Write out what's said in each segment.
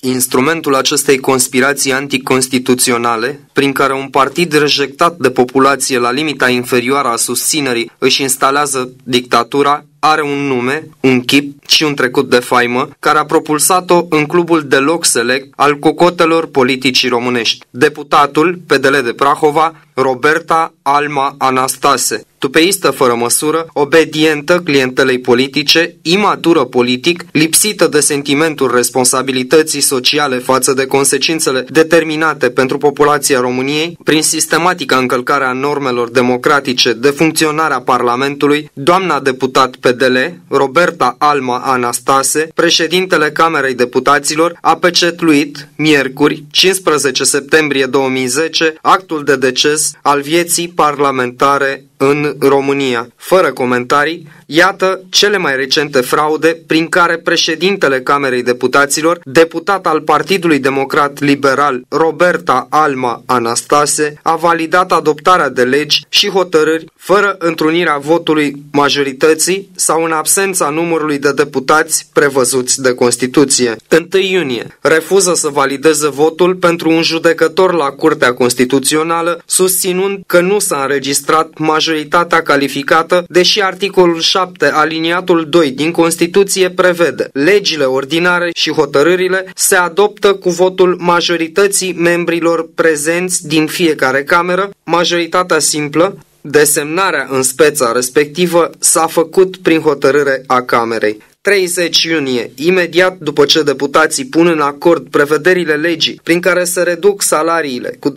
Instrumentul acestei conspirații anticonstituționale, prin care un partid rejectat de populație la limita inferioară a susținerii își instalează dictatura, are un nume, un chip și un trecut de faimă, care a propulsat-o în clubul deloc select al cocotelor politicii românești. Deputatul PDL de Prahova, Roberta Alma Anastase, tupeistă fără măsură, obedientă clientelei politice, imatură politic, lipsită de sentimentul responsabilității sociale față de consecințele determinate pentru populația României, prin sistematica încălcare a normelor democratice de funcționarea Parlamentului, doamna deputat PDL, Roberta Alma Anastase, președintele Camerei Deputaților, a pecetluit, miercuri, 15 septembrie 2010, actul de deces al vieții parlamentare în România. Fără comentarii, iată cele mai recente fraude prin care președintele Camerei Deputaților, deputat al Partidului Democrat Liberal Roberta Alma Anastase, a validat adoptarea de legi și hotărâri fără întrunirea votului majorității sau în absența numărului de deputați prevăzuți de Constituție. 1 iunie. Refuză să valideze votul pentru un judecător la Curtea Constituțională, susținând că nu s-a înregistrat majoritatea calificată, deși articolul 7 aliniatul 2 din Constituție prevede: legile ordinare și hotărârile se adoptă cu votul majorității membrilor prezenți din fiecare cameră, majoritatea simplă. Desemnarea în speța respectivă s-a făcut prin hotărâre a Camerei. 30 iunie, imediat după ce deputații pun în acord prevederile legii prin care se reduc salariile cu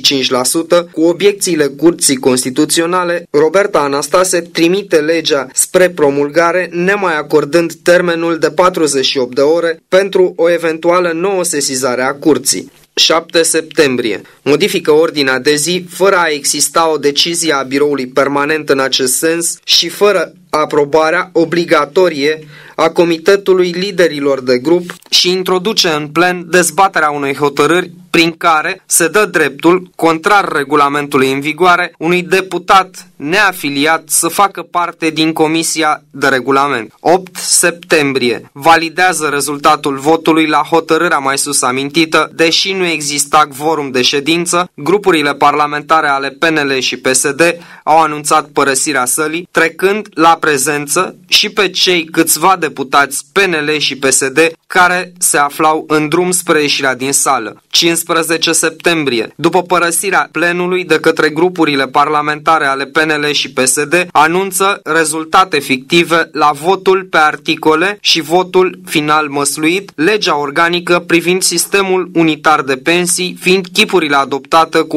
25%, cu obiecțiile Curții Constituționale, Roberta Anastase trimite legea spre promulgare, nemai acordând termenul de 48 de ore pentru o eventuală nouă sesizare a Curții. 7 septembrie. Modifică ordinea de zi fără a exista o decizie a biroului permanent în acest sens și fără aprobarea obligatorie a Comitetului Liderilor de Grup și introduce în plen dezbaterea unei hotărâri prin care se dă dreptul, contrar regulamentului în vigoare, unui deputat neafiliat să facă parte din Comisia de Regulament. 8 septembrie. Validează rezultatul votului la hotărârea mai sus amintită, deși nu exista quorum de ședință, grupurile parlamentare ale PNL și PSD au anunțat părăsirea sălii, trecând la prezență și pe cei câțiva deputați PNL și PSD care se aflau în drum spre ieșirea din sală. 15 septembrie. După părăsirea plenului de către grupurile parlamentare ale PNL și PSD, anunță rezultate fictive la votul pe articole și votul final măsluit, legea organică privind sistemul unitar de pensii, fiind chipurile adoptate cu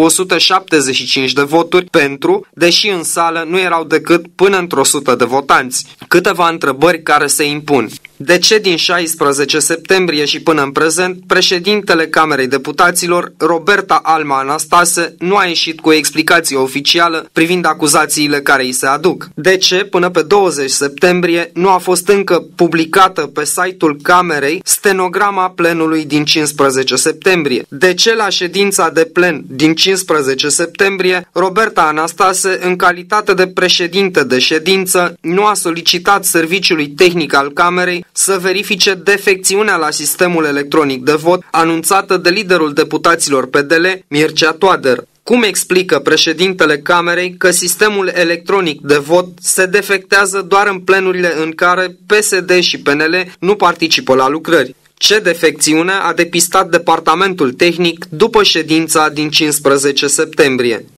175 de voturi pentru, deși în sală nu erau decât până într-o 100 de votanți. Câteva întrebări care se impun. De ce din 16 septembrie și până în prezent, președintele Camerei Deputaților, Roberta Alma Anastase, nu a ieșit cu o explicație oficială privind acuzațiile care îi se aduc? De ce până pe 20 septembrie nu a fost încă publicată pe site-ul Camerei stenograma plenului din 15 septembrie? De ce la ședința de plen din 15 septembrie, Roberta Anastase, în calitate de președinte de ședință, nu a solicitat serviciului tehnic al Camerei să verifice defecțiunea la sistemul electronic de vot anunțată de liderul deputaților PDL, Mircea Toader? Cum explică președintele Camerei că sistemul electronic de vot se defectează doar în plenurile în care PSD și PNL nu participă la lucrări? Ce defecțiune a depistat departamentul tehnic după ședința din 15 septembrie?